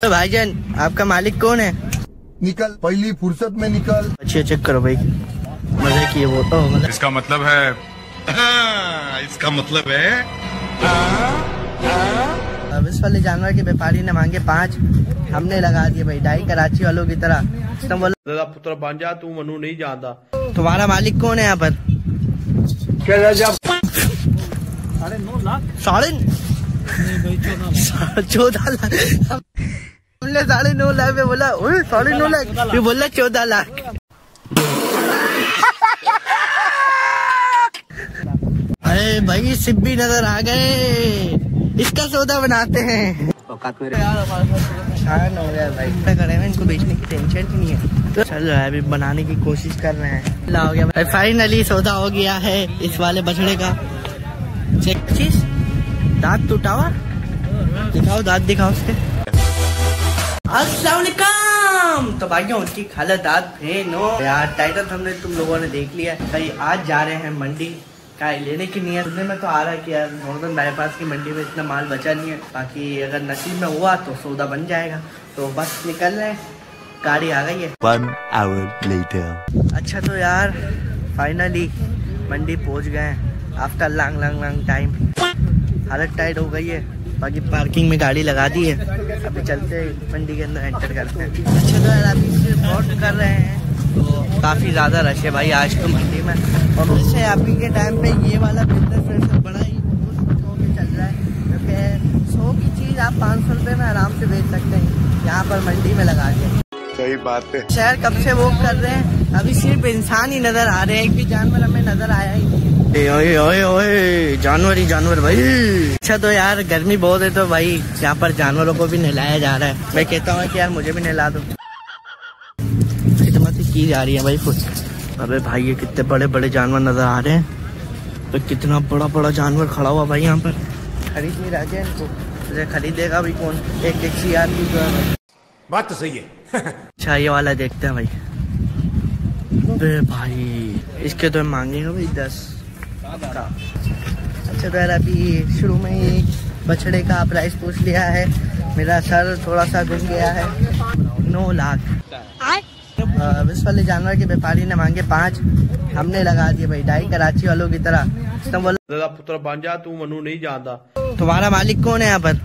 तो भाईजान आपका मालिक कौन है? निकल पहली फुर्सत में निकल। अच्छी चेक करो भाई, मजे की वो तो मतलब इसका मतलब है अब इस वाले जानवर के व्यापारी ने मांगे 5, हमने लगा दिए भाई 2.5 कराची वालों की तरह। बोला पुत्र बन जा, तू मनु नहीं जानता। तुम्हारा मालिक कौन है यहाँ पर? 9.5 लाख 14 लाख हमने 9.5 लाख में बोला 9.5 लाख, फिर बोला 14 लाख। अरे भाई सिब्बी नजर आ गए, इसका सौदा बनाते हैं। शान हो गया भाई, करे हैं इनको बेचने की टेंशन ही नहीं है, तो चल रहा है अभी बनाने की कोशिश कर रहे हैं। ला हो गया भाई, फाइनली सौदा हो गया है इस वाले बछड़े का। चेक चीज दांत टूटा हुआ, दिखाओ दांत दिखाओ उसके। अस्सलाम वालेकुम। तो भाइयों उनकी खाला दांत नो यार, टाइटल हमने तुम लोगों ने देख लिया भाई। आज जा रहे हैं मंडी का लेने की नियत। सुनने में तो आ रहा है कि यार नॉर्दर्न बाईपास की मंडी में इतना माल बचा नहीं है, बाकी अगर नसीब में हुआ तो सौदा बन जाएगा। तो बस निकल रहे हैं, गाड़ी आ गई है। 1 hour later। अच्छा तो यार फाइनली मंडी पहुंच गए आफ्टर लॉन्ग टाइम। हालत टाइट हो गई है, बाकी पार्किंग में गाड़ी लगा दी है। अभी चलते मंडी के अंदर एंटर करते हैं। अच्छा तो यार अभी रिपोर्ट कर रहे हैं, तो काफ़ी ज़्यादा रश है भाई आज तो मंडी में। और वैसे अभी के टाइम पे ये वाला बिजनेस वैसे बड़ा ही में चल रहा है, क्योंकि 100 की चीज़ आप 500 रुपये में आराम से बेच सकते हैं यहाँ पर मंडी में लगा के। सही बात है। शहर कब से वो कर रहे हैं, अभी सिर्फ इंसान ही नजर आ रहे हैं, एक भी जानवर हमें नजर आया ही नहीं। ओए जानवर ही जानवर भाई। अच्छा तो यार गर्मी बहुत है, तो भाई यहाँ पर जानवरों को भी नहलाया जा रहा है। मैं कहता हूँ कि यार मुझे भी नहला दो। खिदमत की जा रही है भाई फुट। अबे भाई ये कितने बड़े बड़े जानवर नजर आ रहे हैं, तो कितना बड़ा बड़ा जानवर खड़ा हुआ भाई यहाँ पर। खरीद नहीं रहा क्या इनको, मुझे खरीदेगा भी कौन? एक सी आदमी जो है। बात तो सही है। अच्छा ये वाला देखते हैं भाई। भाई इसके तो मांगेगा भाई 10 का। अच्छा तो यार अभी शुरू में ही बछड़े का प्राइस पूछ लिया है, मेरा सर थोड़ा सा घूम गया है। 9 लाख। इस वाले जानवर के व्यापारी ने मांगे 5, हमने लगा दिए भाई 2.5 कराची वालों की तरह। बोला पुत्र बन जा, तू मनु नहीं जानता। तुम्हारा मालिक कौन है यहाँ पर?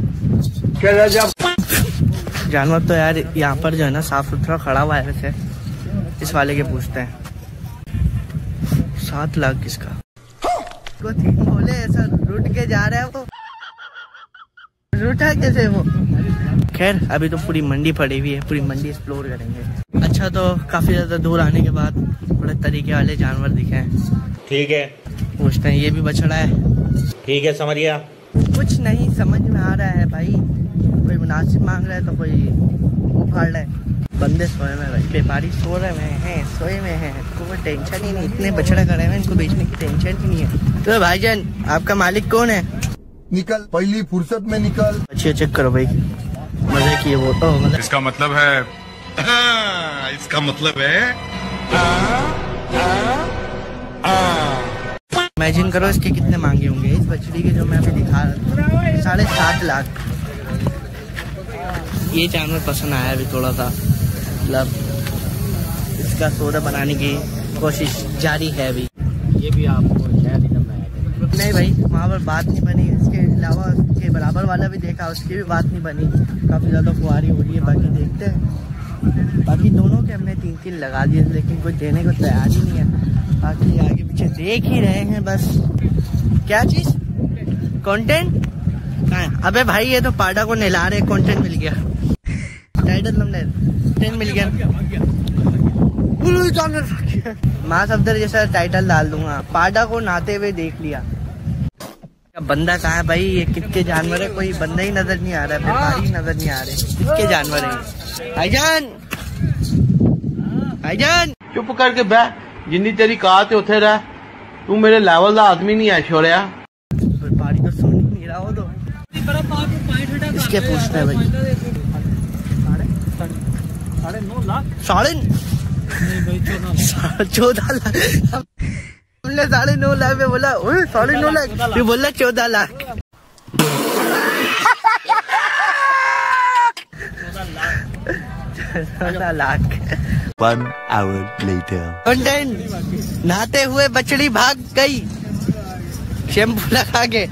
जानवर तो यार यहाँ पर जो है ना साफ सुथरा खड़ा हुआ है। वैसे इस वाले के पूछते हैं 7 लाख किसका? को 3 बोले ऐसा रुट के जा रहा है वो, रूठा कैसे वो? खैर अभी तो पूरी मंडी पड़ी हुई है, पूरी मंडी एक्सप्लोर करेंगे। अच्छा तो काफी ज्यादा दूर आने के बाद बड़े तरीके वाले जानवर दिखे हैं। ठीक है पूछते हैं, ये भी बछड़ा है? ठीक है समझ गया। कुछ नहीं समझ में आ रहा है भाई, कोई मुनासिब मांग रहा है तो कोई वो फाड़ रहा है। बंदे सोए में भाई, व्यापारी सो रहे हैं, सोए में हैं, कोई टेंशन ही नहीं। इतने बछड़ा करे हैं, इनको बेचने की टेंशन ही नहीं है। तो भाईजान आपका मालिक कौन है? निकल पहली फुर्सत में निकल। अच्छी चेक करो भाई, मजे की वो तो मतलब इसका मतलब है इमेजिन करो इसके कितने मांगे होंगे इस बछड़ी के, जो मैं अभी दिखा रहा हूँ 7.5 लाख। ये जानवर पसंद आया अभी थोड़ा सा, मतलब इसका सौदा बनाने की कोशिश जारी है अभी। ये भी आपको नहीं भाई वहाँ पर बात नहीं बनी, इसके अलावा उसके बराबर वाला भी देखा, उसकी भी बात नहीं बनी। काफ़ी ज़्यादा फुहारी हो रही है, बाकी देखते हैं। बाकी दोनों के हमने 3 लगा दिए, लेकिन कोई देने को तैयार ही नहीं है। बाकी आगे पीछे देख ही रहे हैं बस। क्या चीज़? कंटेंट कहाँ है? अबे भाई ये तो पाडा को नहला रहे, कंटेंट मिल गया। टाइटल कंटेंट मिल गया। माँ सफदर जैसा टाइटल डाल दूंगा, पाडा को नहाते हुए देख लिया। बंदा कहाँ है भाई? ये कितने जानवर है, कोई बंदा ही नजर नहीं आ रहा है, व्यापारी नजर नहीं आ रहे, कितने जानवर है। भाईजान भाईजान चुप करके बैठ, जिन्नी तेरी कात उथे रह, तू मेरे लेवल का आदमी नहीं है छोड़िया। व्यापारी तो सुन ही नहीं रहा हो, तो इसके पूछते हैं भाई। 9.5 लाख 14 लाख हमने 9.5 लाख में बोला 9.5 लाख, फिर बोला 14 lakh. 16 lakh. 1 hour later. Content, नहाते हुए बछड़ी भाग गई शैम्पू लगा के।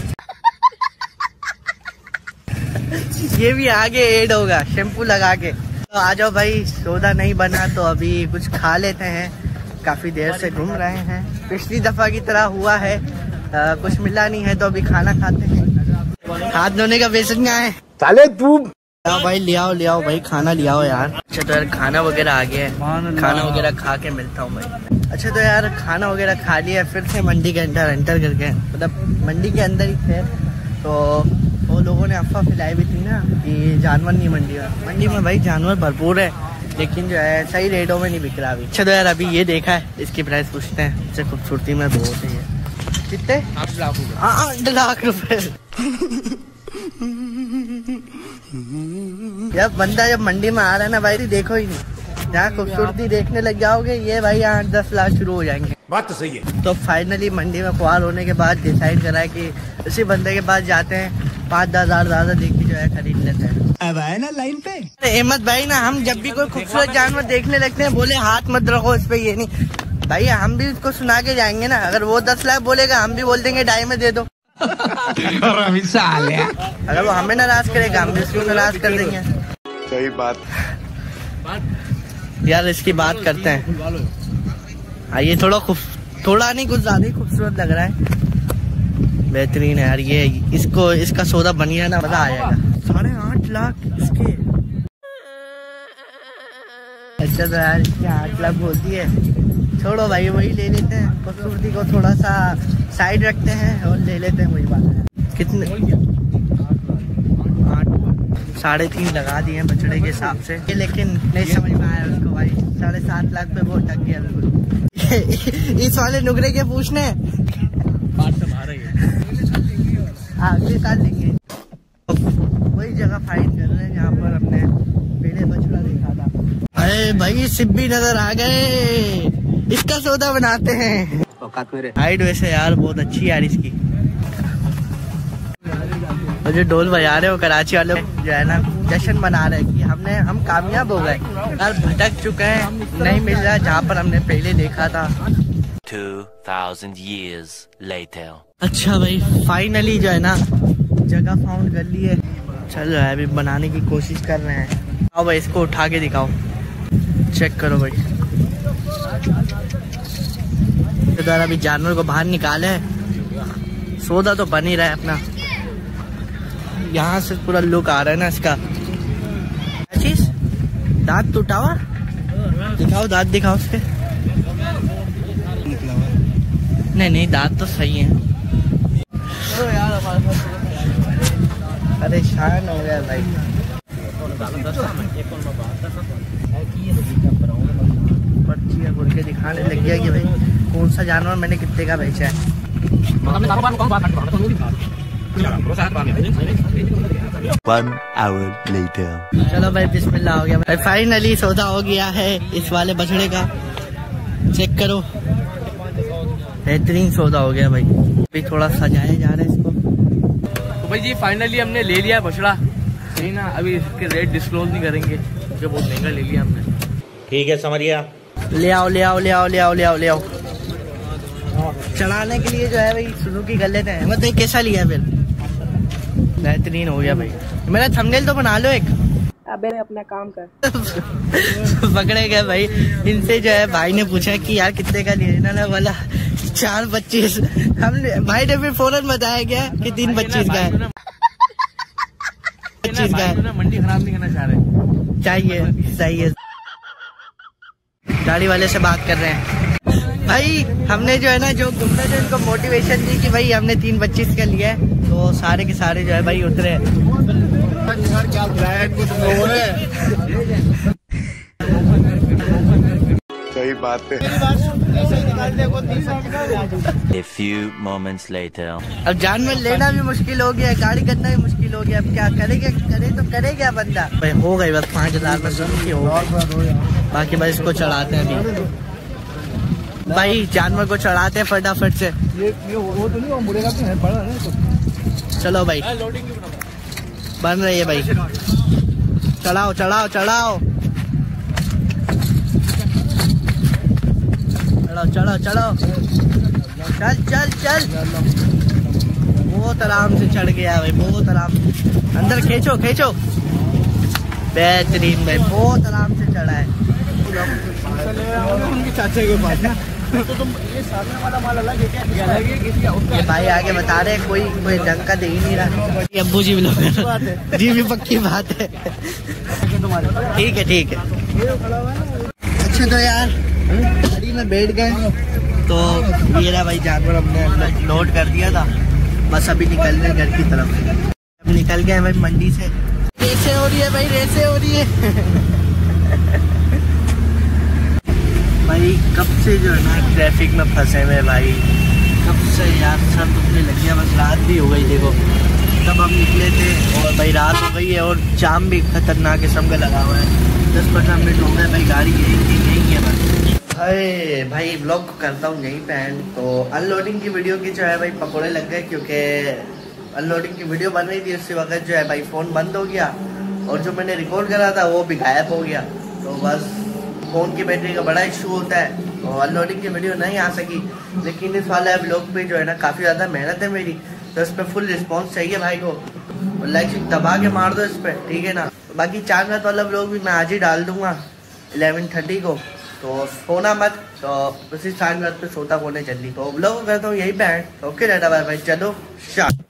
ये भी आगे ऐड होगा शैम्पू लगा के। तो आ जाओ भाई, सौदा नहीं बना तो अभी कुछ खा लेते हैं। काफी देर से घूम रहे हैं, पिछली दफा की तरह हुआ है, कुछ मिला नहीं है तो अभी खाना खाते हैं। हाथ धोने का बेसन कहाँ है? साले तू भाई ले आओ भाई, खाना ले आओ यार। अच्छा तो यार खाना वगैरह आ गया है, खाना वगैरह खा के मिलता हूँ भाई। अच्छा तो यार खाना वगैरह खा लिया, फिर से मंडी के एंटर करके, मतलब मंडी के अंदर ही थे तो वो लोगों ने अफवाह फैलाई भी थी ना कि जानवर नहीं मंडी में भाई जानवर भरपूर है, लेकिन जो है सही रेटों में नहीं बिक रहा अभी। अच्छा तो यार अभी ये देखा है, इसकी प्राइस पूछते हैं। इससे खूबसूरती में बहुत है ये। कितने? 8 लाख रुपए। जब बंदा जब मंडी में आ रहा है ना भाई, देखो ही नहीं, जहाँ खूबसूरती देखने लग जाओगे ये भाई 8-10 लाख शुरू हो जाएंगे। बात तो सही है। तो फाइनली मंडी में ख्वार होने के बाद डिसाइड करा है कि उसी बंदे के पास जाते हैं, 5-10 हज़ार ज्यादा देख के जो है खरीद लेते हैं। अब आए ना लाइन पे। अहमद भाई ना, हम जब भी कोई खूबसूरत जानवर देखने लगते हैं बोले हाथ मत रखो इस पे, ये नहीं भाई, हम भी उसको सुना के जाएंगे ना। अगर वो 10 लाख बोलेगा हम भी बोल देंगे 2.5 में दे दो। अगर वो हमें नाराज करेगा हम भी उसको नाराज कर देंगे। सही बात। यार इसकी बात करते हैं। ये थोड़ा नहीं कुछ ज्यादा ही खूबसूरत लग रहा है, बेहतरीन है यार। ये इसका सौदा बन गया ना, मजा आ जाएगा। 8.5 लाख इसके। अच्छा तो यार इसके 8 लाख बोलती है, छोड़ो भाई वही ले लेते हैं। खूबसूरती को थोड़ा सा साइड रखते हैं और ले लेते हैं, वही बात है। कितने? 3.5 लगा दिए हैं बछड़े के हिसाब से, लेकिन नहीं समझ में आया उसको भाई। 7.5 लाख पे वो टक गया बिल्कुल। इस वाले नुगरे के पूछने अगले साल लेंगे। वही जगह फाइंड कर रहे हैं जहाँ पर हमने पहले बछड़ा देखा था। अरे भाई सिब्बी नजर आ गए, इसका सौदा बनाते हैं। हाइट वैसे यार बहुत अच्छी है यार इसकी। और जो ढोल बजा रहे हो कराची वाले जो है ना, जश्न मना रहे कि हम कामयाब हो गए यार। भटक चुके हैं, नहीं मिल रहा जहाँ पर हमने पहले देखा था। 2000 years later. अच्छा भाई फाइनली जो है ना जगह फाउंड कर ली है, चल रहा है अभी बनाने की कोशिश कर रहे हैं। आओ भाई इसको उठा के दिखाओ, चेक करो भाई। तो अभी जानवर को बाहर निकाले, सौदा तो बन ही रहा है अपना। यहाँ से पूरा लुक आ रहा है ना इसका। चीज दांत टूटा हुआ, दिखाओ दांत दिखाओ उसके। नहीं दांत तो सही है। परेशान हो गया भाई। पर्ची बोल के दिखाने लग गया कि भाई कौन सा जानवर मैंने कितने का बेचा है। 1 hour later. चलो भाई बिस्मिल्लाह हो गया भाई, फाइनली सौदा हो गया है इस वाले बछड़े का। चेक करो, बेहतरीन सौदा हो गया भाई। अभी थोड़ा सजाया जा रहा है इसको। तो भाई जी फाइनली हमने ले लिया बछड़ा, सही ना। अभी इसके रेट डिस्क्लोज नहीं करेंगे क्योंकि बहुत महंगा ले लिया हमने। ठीक है समझ गया। ले आओ। चढ़ाने के लिए जो है भाई सुजुकी कर लेते हैं। मतलब कैसा लिया फिर? बेहतरीन हो गया भाई। मेरा थंबनेल तो बना लो एक। अबे अपना काम कर। पकड़े गए भाई। इनसे जो है भाई ने पूछा कि यार कितने का लेना ना, बोला 4.25। हमने भाई ने फिर फौरन बताया गया कि 3.25 का है। 25 का है। मंडी खराब नहीं करना चाह रहे। चाहिए गाड़ी वाले से बात कर रहे हैं भाई। हमने जो है ना जो घूमने जो इनको मोटिवेशन दी कि भाई हमने 3.25 का लिया है, तो सारे के सारे जो है भाई उतरे। सही बात है। A few moments later. अब जानवर लेना भी मुश्किल हो गया, गाड़ी करना भी मुश्किल हो गया। अब क्या करे क्या बंदा भाई। हो गई बस 5,000 में सुजुकी हो गई। बाकी बस इसको चढ़ाते हैं अभी भाई। जानवर को चढ़ाते हैं फटाफट से। चलो भाई बन रही है भाई। चढ़ाओ। चलो चलो चलो, चल चल चल। बहुत आराम से चढ़ गया भाई, बहुत आराम से। अंदर खींचो खींचो, बेहतरीन भाई, बहुत आराम से चढ़ा है। उनके चाचा के पास ना, तो तुम ये सामने वाला माल अलग है क्या? अलग है किसी का? ये भाई आगे बता रहे कोई ढंग का दे ही नहीं रहा। ये अब्बू जी ब्लॉगर जी भी पक्की बात है। ठीक है ठीक है। अच्छा तो यार गाड़ी में बैठ गए, तो ये रहा भाई जानवर हमने लोड कर दिया था। बस अभी निकल रहे घर की तरफ। अब निकल गए भाई मंडी से। रेसे हो रही है भाई, रेसे हो रही है। भाई कब से जो है ना ट्रैफिक में फंसे हुए भाई, कब से यार सर दुखने लग गया। बस रात भी हो गई देखो, तब हम निकले थे और भाई रात हो गई है और जाम भी खतरनाक किस्म का लगा हुआ है। 10-15 मिनट हो गए भाई, गाड़ी यही है बस। अरे भाई ब्लॉग को करता हूँ यहीं पे एंड। तो अनलोडिंग की वीडियो की जो है भाई पकौड़े लग गए, क्योंकि अनलोडिंग की वीडियो बन रही थी, उसी वक्त जो है भाई फ़ोन बंद हो गया और जो मैंने रिकॉर्ड करा था वो भी गायब हो गया। तो बस फ़ोन की बैटरी का बड़ा इशू होता है, तो अनलोडिंग की वीडियो नहीं आ सकी। लेकिन इस वाले ब्लॉग पे जो है ना काफ़ी ज़्यादा मेहनत है मेरी, तो इस पर फुल रिस्पॉन्स चाहिए भाई को। और लाइक दबा के मार दो इस पर, ठीक है ना। बाकी 4 रात वाला ब्लॉग भी मैं आज ही डाल दूंगा 11:30 को, तो सोना मत। तो उसी 4 रात पे सोता होने जल्दी। तो ब्लॉग करता हूँ यही पे। ओके डाटा बाय बाय, चलो शाम।